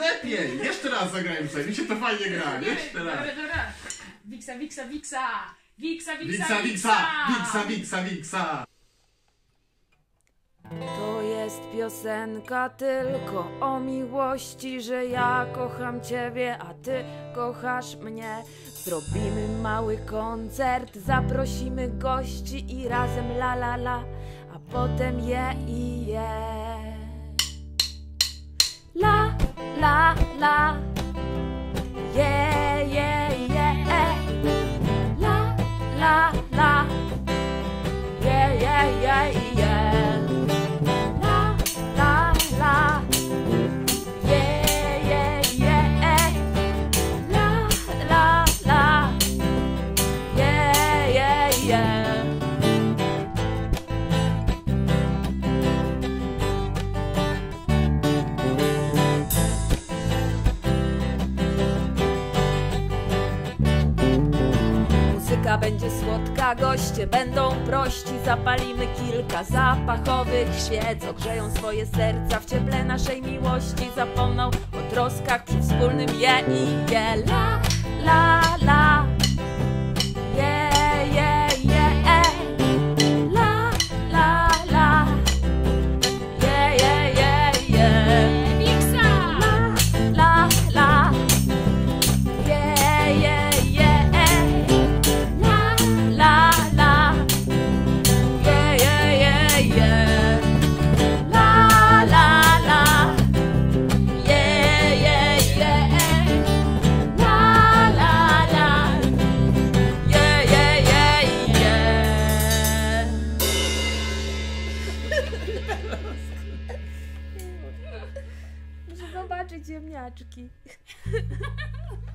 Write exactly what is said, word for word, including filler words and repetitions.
lepiej! Jeszcze raz zagrajmy sobie, mi się to fajnie gra. Jeszcze raz. Dobra, dobra. Wiksa, wiksa, wiksa. Wiksa, Wiksa, wiksa, wiksa, wiksa, wiksa. To jest piosenka tylko o miłości, że ja kocham ciebie, a ty kochasz mnie. Zrobimy mały koncert, zaprosimy gości i razem la la la, a potem je i je. La la la, je je je. La la la, je je je je. Muzyka będzie słodka, goście będą prości. Zapalimy kilka zapachowych świec, ogrzeją swoje serca w cieple naszej miłości. Zapomną o troskach przy wspólnym je i je. La, la, la. Je, je, je, e. La, la, la. Je, je, je, je. Wiksa! La, la, la. Je, je, je, e. La, la, la. Je, je, je, je. La, la, la. Je, je, je, e. La, la, la. Je, je, je, je. Muszę zobaczyć ziemniaczki.